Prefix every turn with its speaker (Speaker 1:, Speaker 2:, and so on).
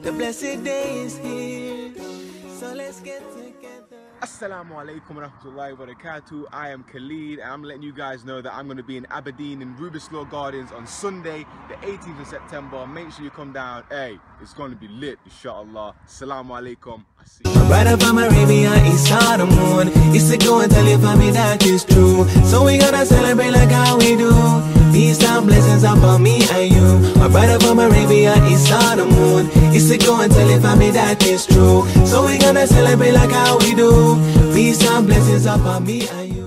Speaker 1: The blessed day is here, so let's get together.
Speaker 2: Assalamu alaikum wa rahmatullahi wa barakatuh. I am Khaled and I'm letting you guys know that I'm going to be in Aberdeen in Rubislaw Gardens on Sunday the 18th of September. Make sure you come down. Hey, it's going to be lit, inshallah. Assalamu alaikum.
Speaker 1: Right up from Arabia, east of the moon. It's to go and tell your family that is true. So we gonna celebrate like how we do. Peace and blessings upon me and you. Right up from Arabia, east of the moon. It's to go and tell your family that is true. So we gonna celebrate like how we do. Peace and blessings upon me and you.